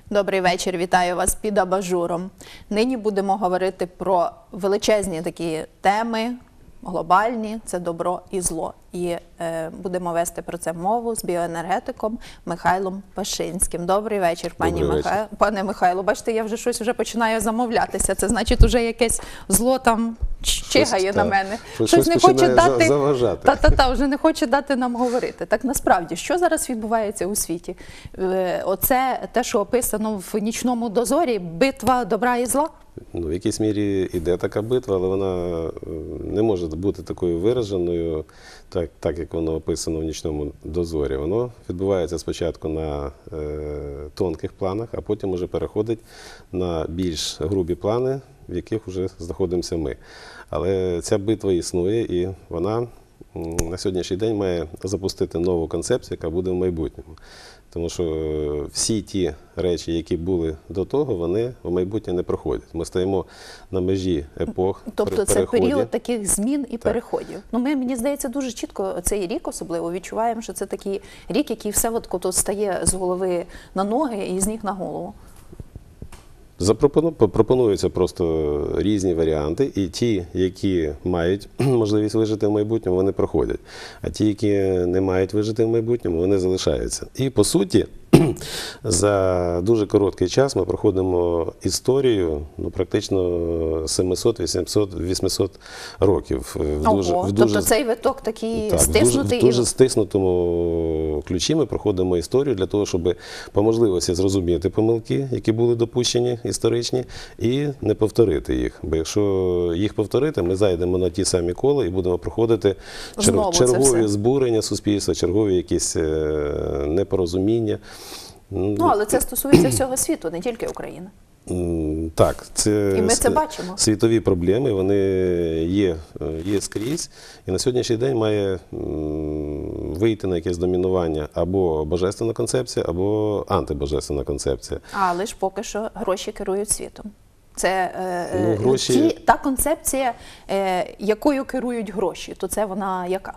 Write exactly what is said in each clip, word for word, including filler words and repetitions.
Добрий вечір, вітаю вас під абажуром. Нині будемо говорити про величезні такі теми, глобальні, це добро і зло. І е, будемо вести про це мову з біоенергетиком Михайлом Пашинським. Добрий вечір, пані Михайло. Пане Михайло, бачите, я вже щось вже починаю замовлятися. Це значить, вже якесь зло там чигає щось, на та, мене. Щось, щось не хоче дати, заважати. Та-та-та, вже не хоче дати нам говорити. Так насправді, що зараз відбувається у світі? Е, оце те, що описано в «Нічному дозорі», битва добра і зла? Ну, в якійсь мірі йде така битва, але вона не може бути такою вираженою, так, так як воно описано в «Нічному дозорі». Воно відбувається спочатку на е, тонких планах, а потім вже переходить на більш грубі плани, в яких вже знаходимося ми. Але ця битва існує, і вона на сьогоднішній день має запустити нову концепцію, яка буде в майбутньому. Тому що всі ті речі, які були до того, вони в майбутнє не проходять. Ми стоїмо на межі епох, тобто це період таких змін і так. переходів. Ну, ми, мені здається, дуже чітко цей рік особливо відчуваємо, що це такий рік, який все от стає з голови на ноги і з ніг на голову. Пропонуються просто різні варіанти, і ті, які мають можливість вижити в майбутньому, вони проходять. А ті, які не мають вижити в майбутньому, вони залишаються. І, по суті, за дуже короткий час ми проходимо історію, ну, практично сімсот, вісімсот, вісімсот років. В Ого, дуже, в дуже, тобто цей виток такий так, стиснутий? В дуже, в дуже стиснутому ключі ми проходимо історію для того, щоб по можливості зрозуміти помилки, які були допущені історичні, і не повторити їх. Бо якщо їх повторити, ми зайдемо на ті самі кола і будемо проходити чер... чергові збурення суспільства, чергові якісь непорозуміння. Ну, але це стосується всього світу, не тільки України. Так, це, і ми це бачимо. Світові проблеми, вони є, є скрізь. І на сьогоднішній день має вийти на якесь домінування або божественна концепція, або антибожественна концепція. Але ж поки що гроші керують світом. Це ну, гроші... ті, та концепція, якою керують гроші, то це вона яка?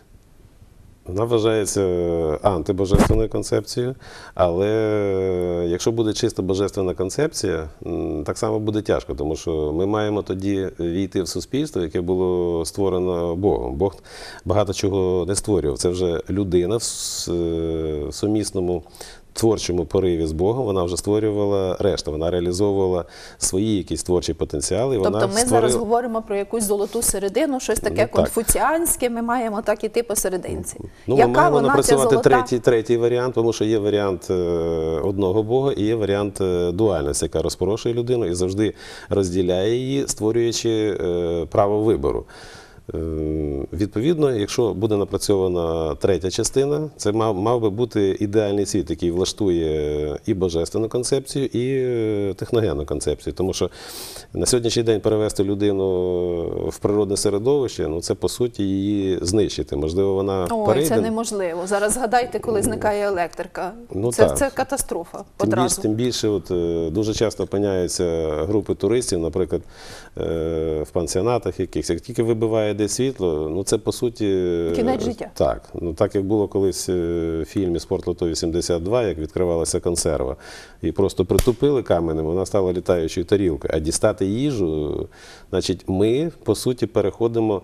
Вона вважається антибожественною концепцією, але якщо буде чисто божественна концепція, так само буде тяжко, тому що ми маємо тоді війти в суспільство, яке було створено Богом. Бог багато чого не створював. Це вже людина в сумісному творчому пориві з Богом, вона вже створювала решту, вона реалізовувала свої якісь творчі потенціали. Тобто вона ми створила... зараз говоримо про якусь золоту середину, щось таке ну, конфуціанське, ми маємо так іти посерединці. Ну, Яка ми маємо вона, напрацювати золота... третій, третій варіант, тому що є варіант одного Бога і є варіант дуальності, яка розпорошує людину і завжди розділяє її, створюючи право вибору. Відповідно, якщо буде напрацьована третя частина, це мав, мав би бути ідеальний світ, який влаштує і божественну концепцію, і техногенну концепцію. Тому що на сьогоднішній день перевести людину в природне середовище, ну це по суті її знищити. Можливо, вона Ой, перейде... це неможливо. Зараз згадайте, коли зникає електрика. Ну, це, це катастрофа тим одразу. Більше, тим більше от, дуже часто опиняються групи туристів, наприклад, в пансіонатах якихось. Як тільки вибиває десь світло, ну це по суті... Кінець життя. Так. Ну так як було колись в фільмі «Спорт Лото вісімдесят два», як відкривалася консерва. І просто притупили каменем, вона стала літаючою тарілкою. А дістати їжу, значить, ми, по суті, переходимо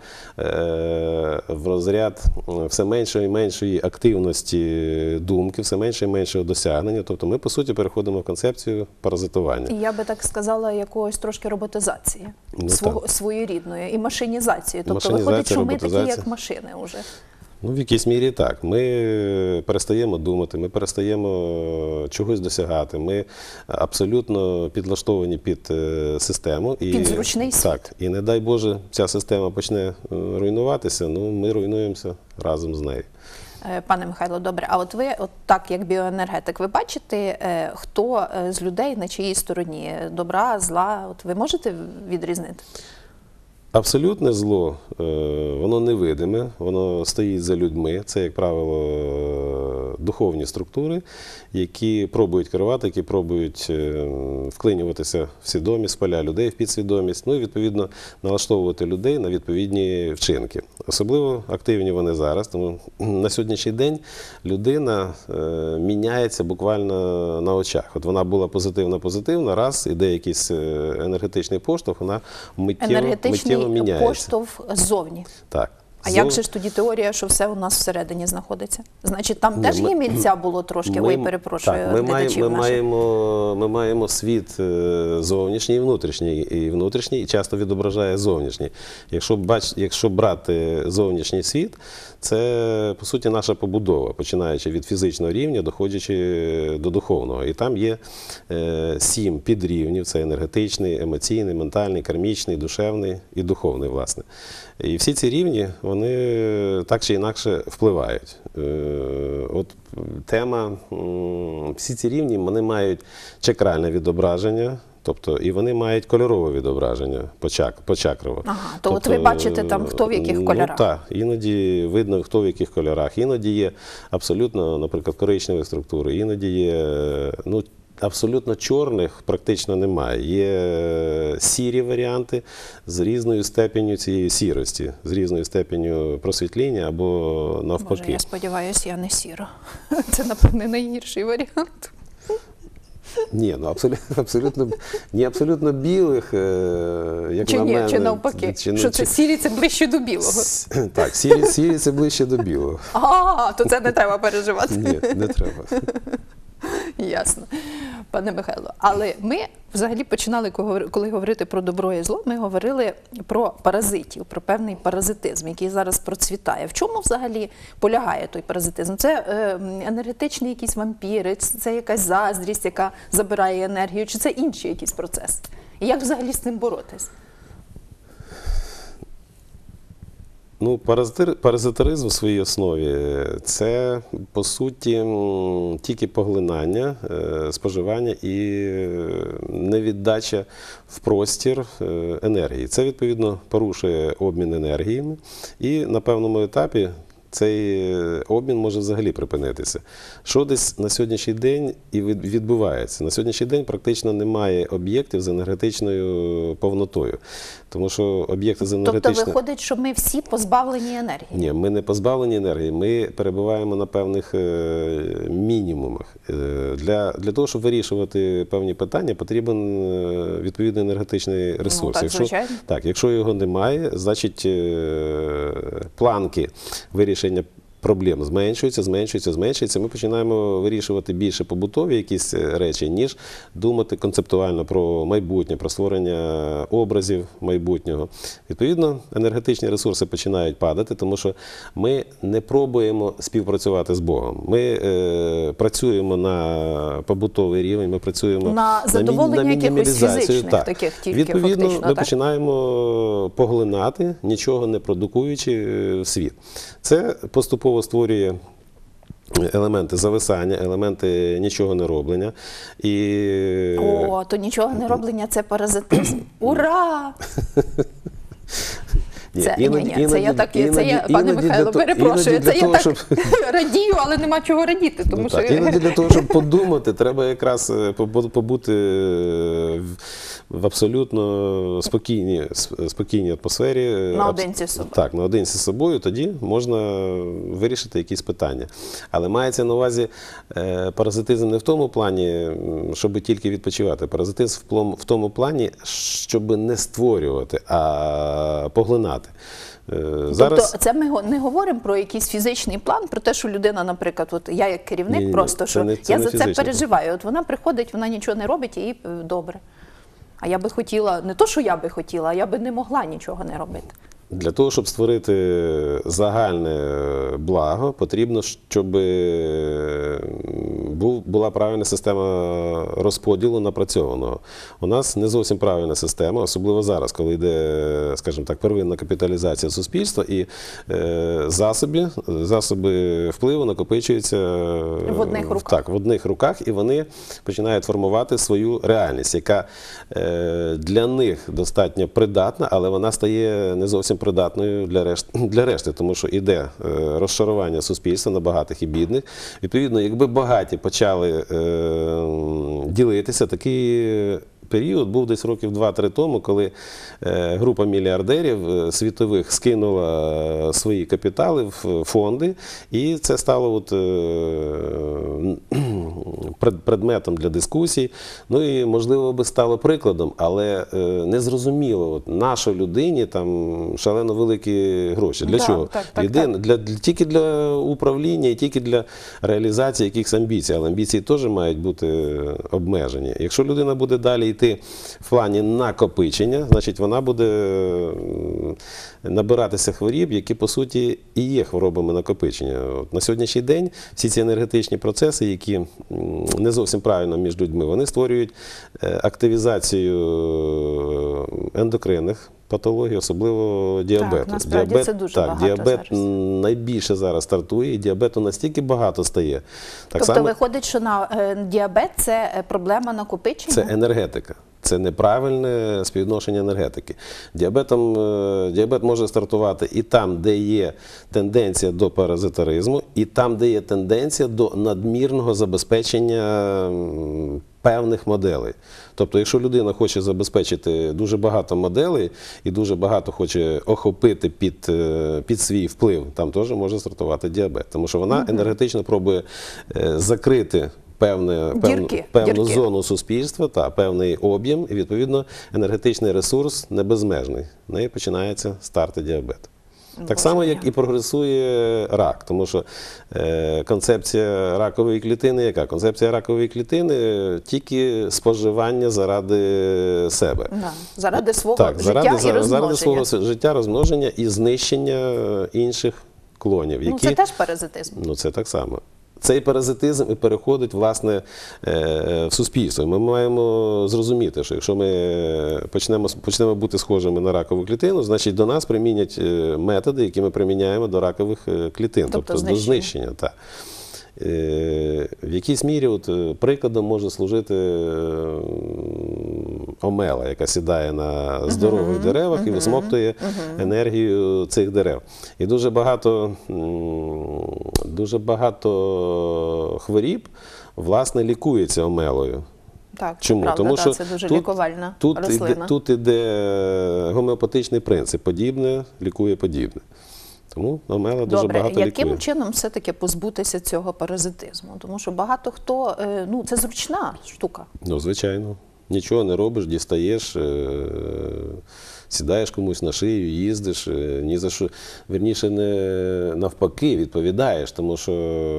е в розряд все меншої і меншої активності думки, все менше і меншого досягнення. Тобто ми, по суті, переходимо в концепцію паразитування. Я би так сказала, якоїсь трошки роботизації. Ну, свого, своєрідної і машинізації. Тобто машинізація, виходить, що ми такі, як машини вже. Ну, в якійсь мірі так. Ми перестаємо думати, ми перестаємо чогось досягати. Ми абсолютно підлаштовані під систему. І, під зручний світ. Так. І не дай Боже, ця система почне руйнуватися, ну, ми руйнуємося разом з нею. Пане Михайло, добре. А от ви, от так як біоенергетик, ви бачите, хто з людей на чиїй стороні? Добра, зла? От ви можете відрізнити? Абсолютне зло, воно невидиме, воно стоїть за людьми. Це, як правило, духовні структури, які пробують керувати, які пробують е, вклинюватися в свідомість, в поля людей, в підсвідомість, ну і відповідно налаштовувати людей на відповідні вчинки. Особливо активні вони зараз, тому на сьогоднішній день людина е, міняється буквально на очах. От вона була позитивна-позитивна, раз іде якийсь е, енергетичний поштовх, вона миттєво, Енергетичний миттєво міняється. поштовх ззовні. Так. А Зов- як же ж тоді теорія, що все у нас всередині знаходиться? Значить, там Ні, теж ми- гімільця було трошки, ой, перепрошую, так, ми, маємо, глядачів ми, наших. маємо, ми маємо світ е, зовнішній і внутрішній, і внутрішній і часто відображає зовнішній. Якщо, бач, якщо брати зовнішній світ, це, по суті, наша побудова, починаючи від фізичного рівня, доходячи до духовного. І там є е, сім підрівнів, це енергетичний, емоційний, ментальний, кармічний, душевний і духовний, власне. І всі ці рівні, вони так чи інакше впливають. Е, От тема, м, всі ці рівні, вони мають чакральне відображення, тобто і вони мають кольорове відображення, почак, почакрово. Ага, то от ви бачите там, хто в яких кольорах? Ну, так, іноді видно, хто в яких кольорах. Іноді є абсолютно, наприклад, коричневі структури, іноді є, ну, абсолютно чорних практично немає. Є сірі варіанти з різною степенью цієї сірості, з різною степенью просвітління або навпаки. Боже, я сподіваюся, я не сіра. Це, напевне, найгірший варіант. Ні, ну абсолютно, абсолютно, ні, абсолютно білих, е, як Чи на ні, мене. чи навпаки, чи- що чи- це сірі, це ближче до білого. Так, сірі, сірі це ближче до білого. А, то це не треба переживати. Ні, не треба. Ясно, пане Михайло. Але ми взагалі починали, коли говорити про добро і зло, ми говорили про паразитів, про певний паразитизм, який зараз процвітає. В чому взагалі полягає той паразитизм? Це е, енергетичні якісь вампіри, це якась заздрість, яка забирає енергію, чи це інший якийсь процес? І як взагалі з цим боротись? Ну, паразитир, паразитаризм в своїй основі – це, по суті, м, тільки поглинання, е, споживання і невіддача в простір е, енергії. Це, відповідно, порушує обмін енергіями і на певному етапі цей обмін може взагалі припинитися. Що десь на сьогоднішній день і від- відбувається? На сьогоднішній день практично немає об'єктів з енергетичною повнотою. Тому що об'єкти з Тобто енергетичною... виходить, що ми всі позбавлені енергії? Ні, ми не позбавлені енергії, ми перебуваємо на певних е, мінімумах. Е, для, для того, щоб вирішувати певні питання, потрібен е, відповідний енергетичний ресурс. так, якщо, звичайно. так, якщо його немає, значить е, планки вирішення проблем зменшуються, зменшуються, зменшуються. Ми починаємо вирішувати більше побутові якісь речі, ніж думати концептуально про майбутнє, про створення образів майбутнього. Відповідно, енергетичні ресурси починають падати, тому що ми не пробуємо співпрацювати з Богом. Ми е, працюємо на побутовий рівень, ми працюємо На задоволення мі- якихось мінімалізацію. фізичних Так. таких тільки, Відповідно, фактично, ми так? починаємо поглинати, нічого не продукуючи е, в світ. Це поступово створює елементи зависання, елементи нічого не роблення. І... О, то нічого не роблення – це паразитизм. Ура! Ні, Це, іноді- ні, ні, це я іноді- так, це я, іноді пане для Михайло, то- перепрошую, іноді для це я того, так щоб- радію, але нема чого радіти, тому Ну, що... так. Іноді для того, щоб подумати, треба якраз е, побу- побути е, в- в абсолютно спокійній, с- спокійній атмосфері. е, Наодинці абс- з собою. Так, наодинці з собою, тоді можна вирішити якісь питання. Але мається на увазі е, паразитизм не в тому плані, щоб тільки відпочивати. Паразитизм в плом- в тому плані, щоб не створювати, а поглинати. Е, Зараз... Тобто це ми го- не говоримо про якийсь фізичний план, про те, що людина, наприклад, от я як керівник Ні-ні-ні, просто, це що не- це я не за це фізичний переживаю. От вона приходить, вона нічого не робить, і їй е, добре. А я би хотіла, не то, що я би хотіла, а я би не могла нічого не робити. Для того, щоб створити загальне благо, потрібно, щоб був, була правильна система розподілу напрацьованого. У нас не зовсім правильна система, особливо зараз, коли йде, скажімо так, первинна капіталізація суспільства і е, засоби, засоби впливу накопичуються В одних руках. Так, в одних руках, і вони починають формувати свою реальність, яка е, для них достатньо придатна, але вона стає не зовсім придатною для решти, для решти, тому що йде е, розшарування суспільства на багатих і бідних. Відповідно, якби багаті почали е, ділитися, такий період був десь років два-три тому, коли е, група мільярдерів е, світових скинула свої капітали в фонди, і це стало от, е, пред, предметом для дискусій. Ну і, можливо, би стало прикладом, але е, незрозуміло, от, нашій людині там шалено великі гроші. Для Так, чого? так, так, Єдине, так. Для, для, тільки для управління і тільки для реалізації якихось амбіцій, але амбіції теж мають бути обмежені. Якщо людина буде далі йти в плані накопичення, значить вона буде м, набиратися хворіб, які по суті і є хворобами накопичення. От на сьогоднішній день всі ці енергетичні процеси, які м, не зовсім правильно між людьми, вони створюють е, активізацію ендокринних патологій, особливо діабету. насправді діабет, це дуже так, багато діабет зараз. найбільше зараз стартує, і діабету настільки багато стає. Так Тобто само виходить, що на е, діабет – це е, проблема накопичення? це енергетика. Це неправильне співвідношення енергетики. Діабетом, е, діабет може стартувати і там, де є тенденція до паразитаризму, і там, де є тенденція до надмірного забезпечення м, певних моделей. Тобто, якщо людина хоче забезпечити дуже багато моделей і дуже багато хоче охопити під, е, під свій вплив, там теж може стартувати діабет. Тому що вона енергетично пробує е, закрити Певне, певну, Дірки, певну дірки. зону суспільства, та, певний об'єм, і, відповідно, енергетичний ресурс не безмежний. В неї починається старти діабету. Так Боже само, мій. як і прогресує рак, тому що е, концепція ракової клітини яка? Концепція ракової клітини – тільки споживання заради себе. Да. Заради свого Так, життя заради, і заради розмноження. свого с- життя, розмноження і знищення інших клонів. Ну, які... це теж паразитизм. Ну, це так само. Цей паразитизм і переходить, власне, е, в суспільство. Ми маємо зрозуміти, що якщо ми почнемо, почнемо бути схожими на ракову клітину, значить до нас примінять е, методи, які ми приміняємо до ракових е, клітин, Тобто тобто, до знищення. знищення. Так. Е, В якійсь мірі от, е, прикладом може служити е, омела, яка сідає на здорових деревах і висмоктує енергію цих дерев. І дуже багато, м, дуже багато хворіб, власне, лікується омелою. Так, це Чому? правда, Тому да, що це дуже тут, лікувальна тут рослина. іде, тут іде гомеопатичний принцип. Подібне лікує подібне. Тому омела дуже Добре, багато яким лікує. чином все-таки позбутися цього паразитизму? Тому що багато хто, е, ну, це зручна штука. Ну, звичайно. Нічого не робиш, дістаєш, е, сідаєш комусь на шию, їздиш, е, ні за що, вірніше, не навпаки, відповідаєш, тому що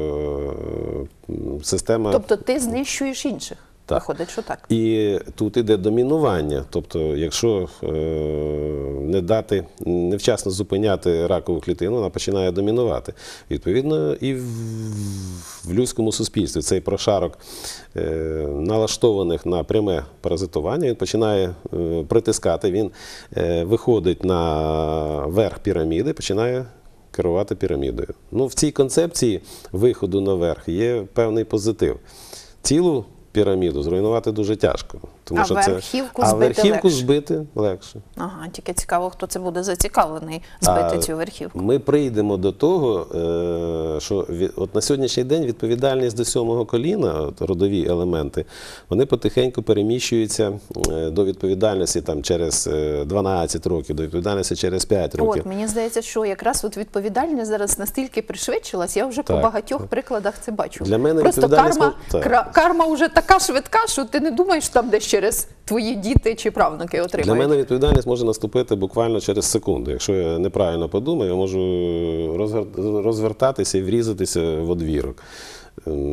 е, система... Тобто ти знищуєш інших. Так. Виходить, що так. І тут іде домінування. Тобто, якщо е, не дати, невчасно зупиняти ракову клітину, вона починає домінувати. Відповідно, і в, в людському суспільстві цей прошарок е, налаштованих на пряме паразитування, він починає е, притискати, він е, виходить на верх піраміди, починає керувати пірамідою. Ну, в цій концепції виходу наверх є певний позитив. Цілу піраміду зруйнувати дуже тяжко. Тому А що верхівку це... збити а верхівку легше. збити легше. Ага, тільки цікаво, хто це буде зацікавлений збити А цю верхівку. Ми прийдемо до того, е, що від- от на сьогоднішній день відповідальність до сьомого коліна, от родові елементи, вони потихеньку переміщуються е, до відповідальності там, через е, дванадцять років, до відповідальності через п'ять років. От, мені здається, що якраз от відповідальність зараз настільки пришвидшилась, я вже по Так, багатьох так. прикладах це бачу. Для мене Просто відповідальність, карма, ну, так. кра- карма вже така швидка, що ти не думаєш там десь через твої діти чи правнуки отримають. Для мене відповідальність може наступити буквально через секунду. Якщо я неправильно подумаю, я можу розгар- розвертатися і врізатися в одвірок. Ем,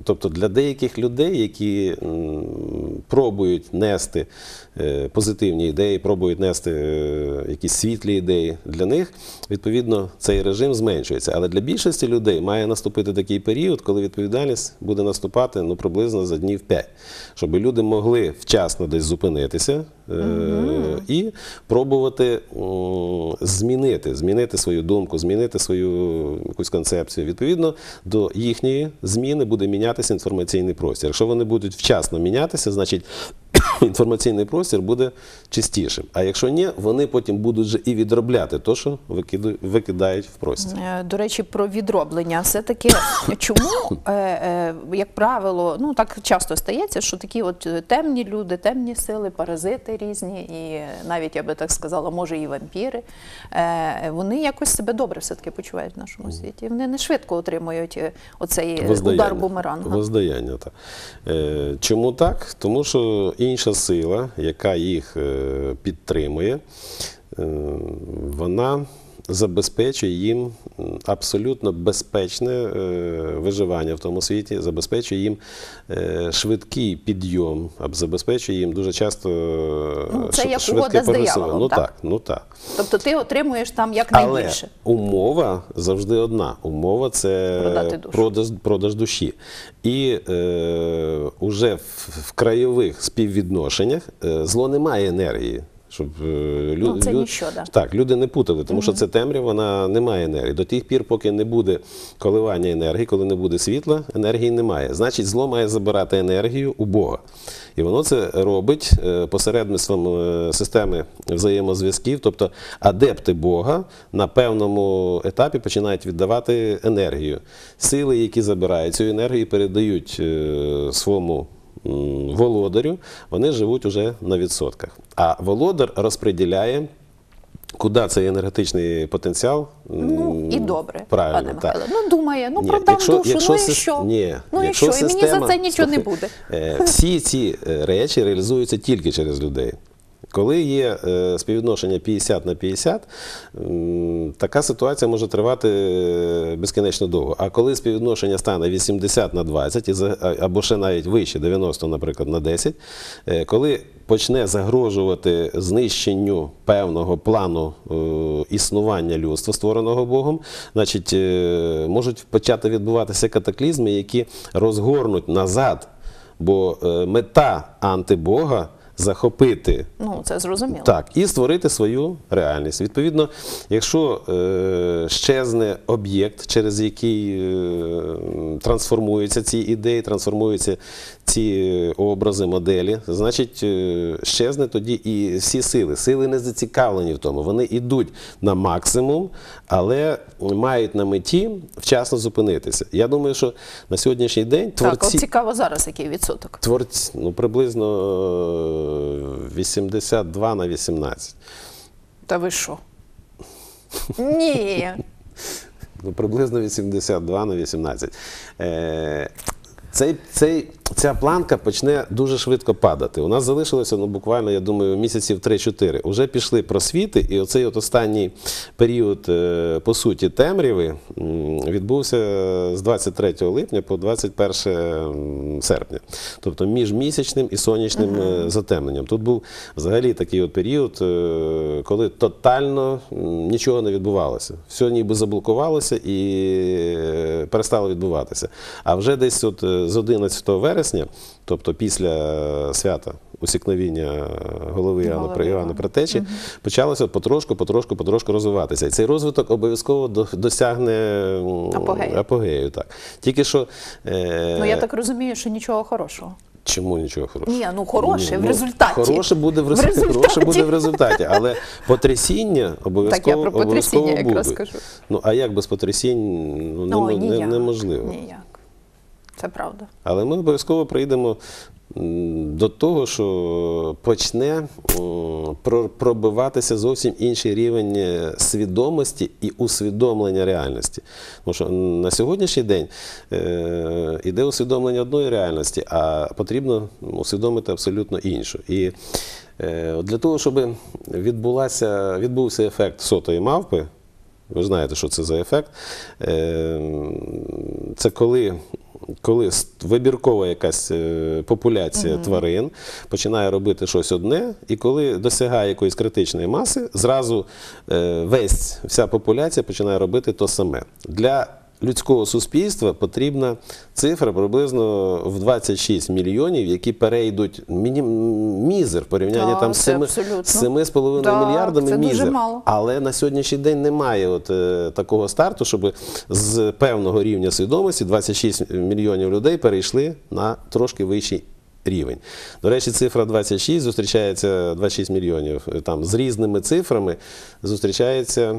тобто для деяких людей, які м, пробують нести е, позитивні ідеї, пробують нести е, якісь світлі ідеї, для них, відповідно, цей режим зменшується. Але для більшості людей має наступити такий період, коли відповідальність буде наступати ну, приблизно за днів п'ять, щоб люди могли вчасно десь зупинитися е, і пробувати м, змінити, змінити свою думку, змінити свою якусь концепцію. Відповідно, до їхньої зміни буде мінятися інформаційний простір. Якщо вони будуть вчасно мінятися, значить інформаційний простір буде чистішим. А якщо ні, вони потім будуть же і відробляти те, що викиду- викидають в простір. Е, До речі, про відроблення. Все-таки чому, е, е, як правило, ну так часто стається, що такі от темні люди, темні сили, паразити різні, і навіть, я би так сказала, може і вампіри, е, вони якось себе добре все-таки почувають в нашому світі. Вони не швидко отримують е, оцей удар бумеранга. Воздаяння, так. Е, чому так? Тому що інша сила, яка їх е, підтримує, е, вона забезпечує їм абсолютно безпечне е, виживання в тому світі, забезпечує їм е, швидкий підйом, або забезпечує їм дуже часто е, Ну, це ш- як швидке угода з пересування. дияволом, Ну так? так, ну так. Тобто ти отримуєш там якнайбільше. Але умова завжди одна. Умова – це Продати душу. продаж, продаж душі. І е, уже в, в краєвих співвідношеннях е, зло не має енергії. Щоб е, лю- Ну, це лю- ніщо, да. Так, люди не путали, тому що це темрява, вона не має енергії. До тих пір, поки не буде коливання енергії, коли не буде світла, енергії немає. Значить, зло має забирати енергію у Бога. І воно це робить е, посередництвом е, системи взаємозв'язків, тобто адепти Бога на певному етапі починають віддавати енергію. Сили, які забирають цю енергію, передають е, своєму м, володарю, вони живуть уже на відсотках. А володар розподіляє, куди цей енергетичний потенціал. Ну, і добре, Правильно, пане так. Михайло. Ну, думає, ну, Ні, продам якщо- душу, якщо ну і сис- що? Ні, ну і якщо що? І мені за система- це нічого не Слухай, буде. е, Всі ці е, речі реалізуються тільки через людей. Коли є е, співвідношення п'ятдесят на п'ятдесят, м, така ситуація може тривати е, безкінечно довго. А коли співвідношення стане вісімдесят на двадцять, і за- а- або ще навіть вище, дев'яносто, наприклад, на десять, е, коли почне загрожувати знищенню певного плану е, існування людства, створеного Богом, значить, е, можуть почати відбуватися катаклізми, які розгорнуть назад, бо е, мета антибога – захопити Ну, це зрозуміло. так, і створити свою реальність. Відповідно, якщо е, щезне об'єкт, через який е, трансформуються ці ідеї, трансформуються ці образи, моделі, значить, е, щезне тоді і всі сили. Сили не зацікавлені в тому. Вони йдуть на максимум, але мають на меті вчасно зупинитися. Я думаю, що на сьогоднішній день Так, от творці... цікаво зараз, який відсоток. Творці, ну, приблизно е, вісімдесят два на вісімнадцять. Та ви що? Ні. Ну, приблизно вісімдесят два на вісімнадцять. Е, цей, цей, ця планка почне дуже швидко падати. У нас залишилося, ну, буквально, я думаю, місяців три-чотири. Уже пішли просвіти, і оцей от останній період, е, по суті, темряви м, відбувся з двадцять третього липня по двадцять перше серпня. Тобто між місячним і сонячним е, затемненням. Тут був взагалі такий от період, е, коли тотально м, нічого не відбувалося. Все ніби заблокувалося і е, перестало відбуватися. А вже десь от е, з одинадцятого вересня, тобто після свята усікновіння голови Іоанна, Голови Іоанна Іоанна. Предтечі, почалося потрошку, потрошку, потрошку розвиватися. І цей розвиток обов'язково до- досягне м, Апогею. апогею, так. Тільки що... Е, Ну, я так розумію, що нічого хорошого. Чому нічого хорошого? Ні, ну хороше Ні, в ну, результаті. Хороше буде в, В результаті. результаті. Хороше буде в результаті, але потрясіння Так, я обов'язково, про потрясіння обов'язково якраз будуть. кажу. Ну, а як без потрясінь? Ну, Ну, немо- не- ніяк. неможливо. Ніяк. Це правда. Але ми обов'язково прийдемо м, до того, що почне м, про- пробиватися зовсім інший рівень е, свідомості і усвідомлення реальності. Тому що на сьогоднішній день е, іде усвідомлення одної реальності, а потрібно усвідомити абсолютно іншу. І е, от для того, щоб відбулася, відбувся ефект сотої мавпи, ви знаєте, що це за ефект, е, це коли коли с- вибіркова якась е, популяція тварин починає робити щось одне, і коли досягає якоїсь критичної маси, зразу е, весь, вся популяція починає робити то саме. Для людського суспільства потрібна цифра приблизно в двадцять шість мільйонів, які перейдуть міні... мізер в порівнянні Так, там з це семи- абсолютно. з семи з половиною Так, мільярдами це дуже мізер. мало. Але на сьогоднішній день немає от, е, такого старту, щоб з певного рівня свідомості двадцять шість мільйонів людей перейшли на трошки вищий рівень. До речі, цифра двадцять шість зустрічається, двадцять шість мільйонів, е, там, з різними цифрами зустрічається м,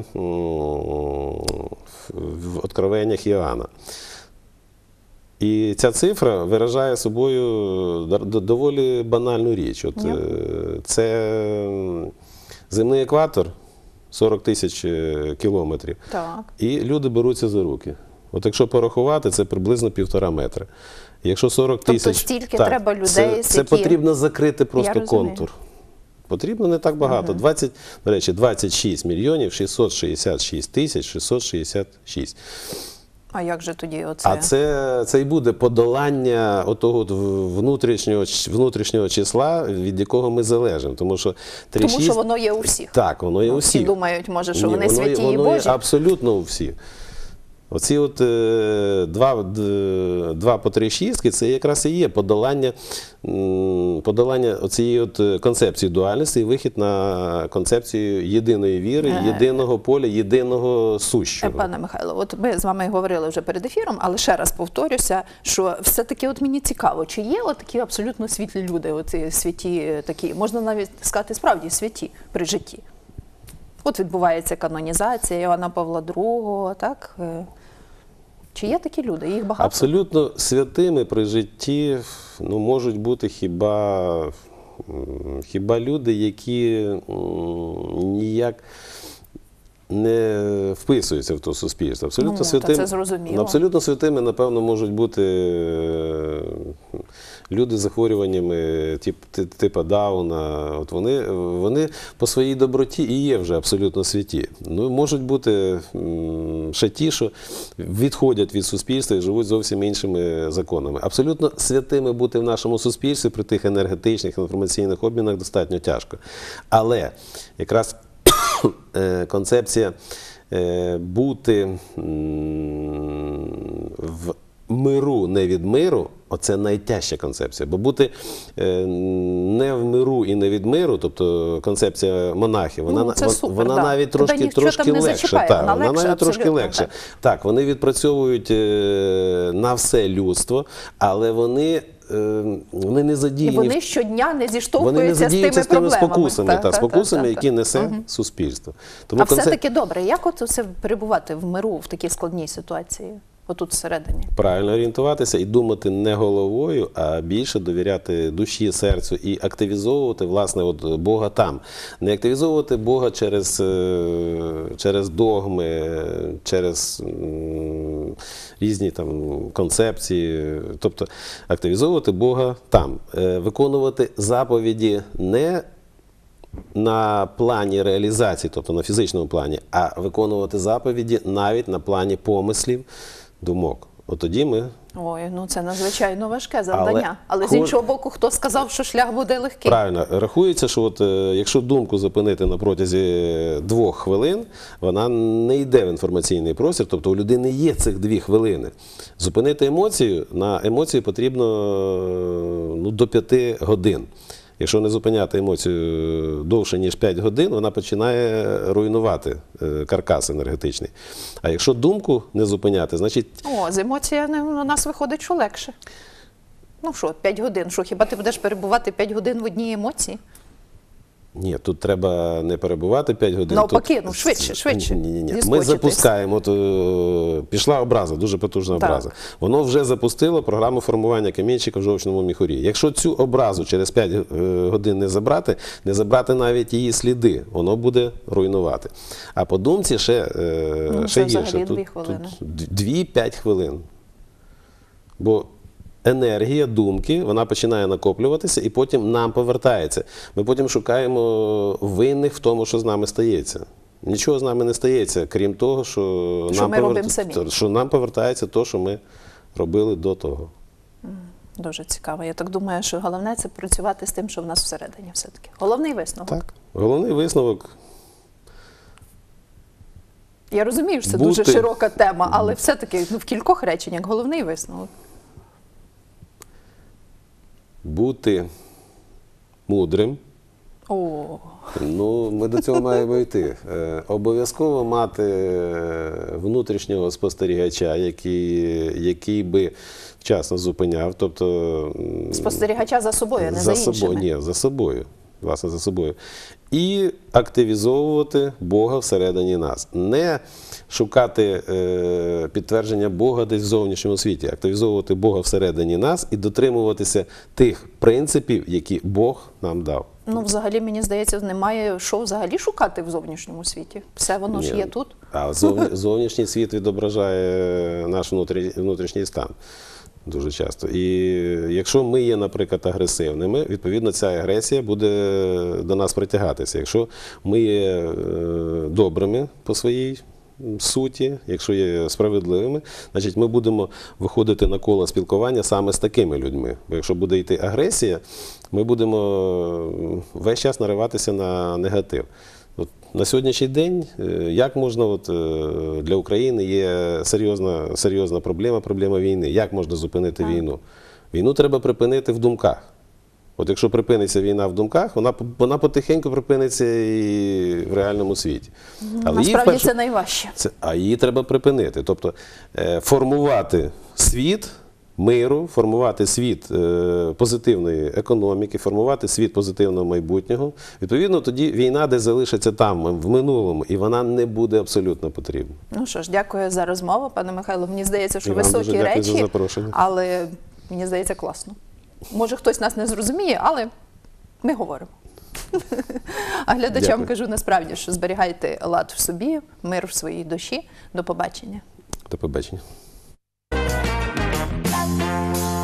в откровеннях Іоанна. І ця цифра виражає собою д- д- доволі банальну річ. От, е, це м, земний екватор, сорок тисяч е, кілометрів, Так. і люди беруться за руки. От якщо порахувати, це приблизно півтора метра. Якщо сорок Тобто тисяч, стільки так, треба людей, це, це які- потрібно закрити просто Я розумію. контур. Потрібно не так багато. двадцять, до речі, двадцять шість мільйонів шістсот шістдесят шість тисяч шістсот шістдесят шість. А як же тоді оце? А це, це і буде подолання отого от внутрішнього, ч- внутрішнього числа, від якого ми залежимо. Тому що три Тому що шість воно є у всіх. Так, воно є у Всі всіх. думають, може, що Ні, вони воно є- святі і воно є Божі. абсолютно у всіх. Оці от е, два, д- два по три шістки, це якраз і є подолання, м, подолання оцієї от е, концепції дуальності і вихід на концепцію єдиної віри, Е. єдиного поля, єдиного Е, сущого. Пане Михайло, от ми з вами говорили вже перед ефіром, але ще раз повторюся, що все-таки от мені цікаво, чи є от такі абсолютно світлі люди, оці святі е, такі, можна навіть сказати, справді святі при житті. От відбувається канонізація Іоанна Павла другого, так? Е, Чи є такі люди? Їх багато? Абсолютно святими при житті ну, можуть бути хіба, м, хіба люди, які м, ніяк не вписуються в то суспільство. Абсолютно, Ну, та святими, це зрозуміло. абсолютно святими, напевно, можуть бути е, люди з захворюваннями тип, ти- типа Дауна. От вони, вони по своїй доброті і є вже абсолютно святі. Ну, можуть бути м, ще ті, що відходять від суспільства і живуть зовсім іншими законами. Абсолютно святими бути в нашому суспільстві при тих енергетичних, інформаційних обмінах достатньо тяжко. Але якраз е, концепція е, бути м, в миру не від миру, оце найтяжча концепція. Бо бути е, не в миру і не від миру, тобто концепція монахів, вона, Ну, це вон- супер, вона да. навіть Тебе трошки, ніхто трошки там не легше. зачіпає, Так, вона вона легше, навіть трошки абсолютно, легше. так. Так, вони відпрацьовують е, на все людство, але вони, е, вони не І задіяні вони в щодня не вони не зіштовхуються з тими задіються з тими проблемами. спокусами, Так, та, так, спокусами, так, які так. несе Мгм. суспільство. Тому А концеп- все-таки добре, як от це перебувати в миру в такій складній ситуації, отут всередині? правильно орієнтуватися і думати не головою, а більше довіряти душі, серцю і активізовувати, власне, от Бога там. Не активізовувати Бога через, е, через догми, через м, різні там концепції. Тобто активізовувати Бога там. Е, Виконувати заповіді не на плані реалізації, тобто на фізичному плані, а виконувати заповіді навіть на плані помислів, думок. От тоді ми Ой, ну це надзвичайно важке завдання. Але, Але з кож- іншого боку, хто сказав, що шлях буде легкий? правильно рахується, що от, е, якщо думку зупинити на протязі двох хвилин, вона не йде в інформаційний простір, тобто у людини є цих дві хвилини. Зупинити емоцію, на емоцію потрібно е, ну, до п'яти годин. Якщо не зупиняти емоцію довше, ніж п'ять годин, вона починає руйнувати е, каркас енергетичний. А якщо думку не зупиняти, значить О, з емоціями у нас виходить, що легше. Ну що, п'ять годин, що хіба ти будеш перебувати п'ять годин в одній емоції? ні, тут треба не перебувати п'ять годин. Навпаки, тут... ну, швидше, швидше Ні, ні, ні. Ми зіскочитись. запускаємо, от, е, пішла образа, дуже потужна Так. образа. Воно вже запустило програму формування камінчика в жовчному міхурі. Якщо цю образу через п'ять е, годин не забрати, не забрати навіть її сліди, воно буде руйнувати. А по думці ще, е, Ну, ще це взагалі гірше. дві Тут, хвилини. тут дві-п'ять хвилин. Бо енергія думки, вона починає накоплюватися і потім нам повертається. Ми потім шукаємо винних в тому, що з нами стається. Нічого з нами не стається, крім того, що, Що нам, ми робимо самі. що нам повертається те, що ми робили до того. Дуже цікаво. Я так думаю, що головне – це працювати з тим, що в нас всередині все-таки. Головний висновок. Так. Головний висновок Я розумію, що це Бути. дуже широка тема, але все-таки ну, в кількох реченнях головний висновок. бути мудрим. О, Ну, ми до цього маємо йти. Е, обов'язково мати внутрішнього спостерігача, який, який би вчасно зупиняв. Тобто, м, спостерігача за собою, а не за, за іншими. собою, ні, за собою. Власне, за собою. І активізовувати Бога всередині нас. Не шукати е, підтвердження Бога десь в зовнішньому світі. Активізовувати Бога всередині нас і дотримуватися тих принципів, які Бог нам дав. Ну, взагалі, мені здається, немає що взагалі шукати в зовнішньому світі. Все воно ж Ні. є тут. А зовні, зовнішній світ відображає наш внутрі, внутрішній стан дуже часто. І якщо ми є, наприклад, агресивними, відповідно, ця агресія буде до нас притягатися. Якщо ми є е, добрими по своїй суті, якщо є справедливими, значить ми будемо виходити на коло спілкування саме з такими людьми. Бо якщо буде йти агресія, ми будемо весь час нариватися на негатив. От на сьогоднішній день, е, як можна, от, е, для України є серйозна, серйозна проблема, проблема війни. Як можна зупинити Так. війну? Війну треба припинити в думках. От якщо припиниться війна в думках, вона, вона потихеньку припиниться і в реальному світі. Але її Насправді вперше- це найважче. це, а її треба припинити. Тобто е, формувати світ миру, формувати світ е, позитивної економіки, формувати світ позитивного майбутнього. Відповідно, тоді війна десь залишиться там, в минулому, і вона не буде абсолютно потрібна. Ну що ж, дякую за розмову, пане Михайло. Мені здається, що І вам високі дуже дякую речі, за запрошення. але мені здається, класно. Може, хтось нас не зрозуміє, але ми говоримо. А глядачам Дякую. кажу насправді, що зберігайте лад в собі, мир в своїй душі. До побачення. До побачення.